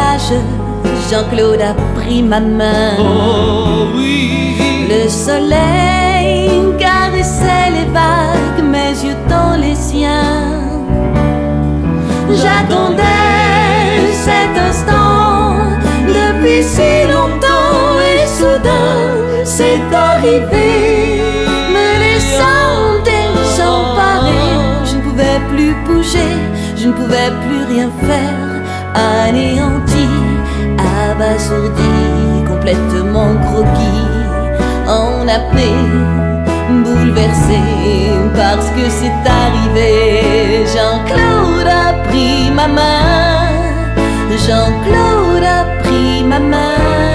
plage, Jean-Claude a pris ma main. Oh oui. Le soleil caressait les vagues, mes yeux dans les siens. J'attendais cet instant depuis si longtemps, et soudain c'est arrivé, me laissant désemparée. Je ne pouvais plus bouger, je ne pouvais plus rien faire, anéanti, abasourdi, complètement groggy, en apnée, bouleversé parce que c'est arrivé. Jean-Claude a pris ma main, Jean-Claude a pris ma main.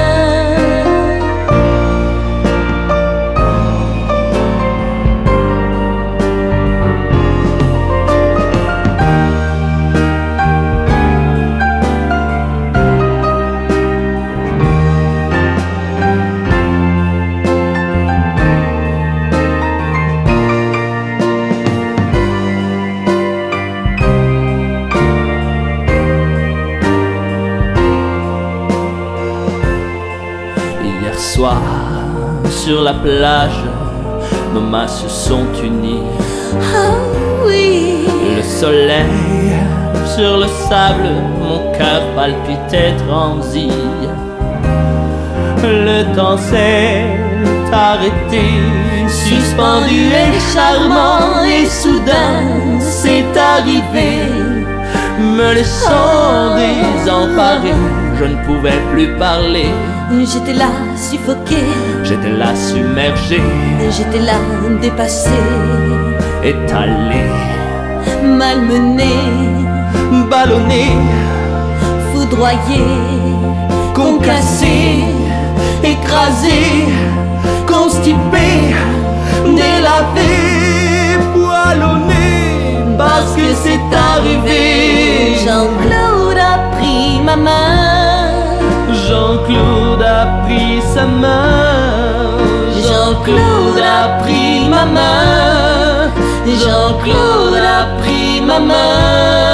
Hier soir, sur la plage, nos mains se sont unies. Oh oui. Le soleil sur le sable, mon cœur palpitait transi. Le temps s'est arrêté, suspendu et charmant, et soudain c'est arrivé, me laissant désemparé. Je ne pouvais plus parler. J'étais là, suffoquée. J'étais là, submergé. J'étais là, dépassée. Étalé, malmenée, ballonné, foudroyée, concassé, écrasé, constipé, délavé, poilonné, parce que c'est arrivé. Jean-Claude a pris ma main, Jean-Claude a pris sa main, Jean-Claude a pris ma main, Jean-Claude a pris ma main.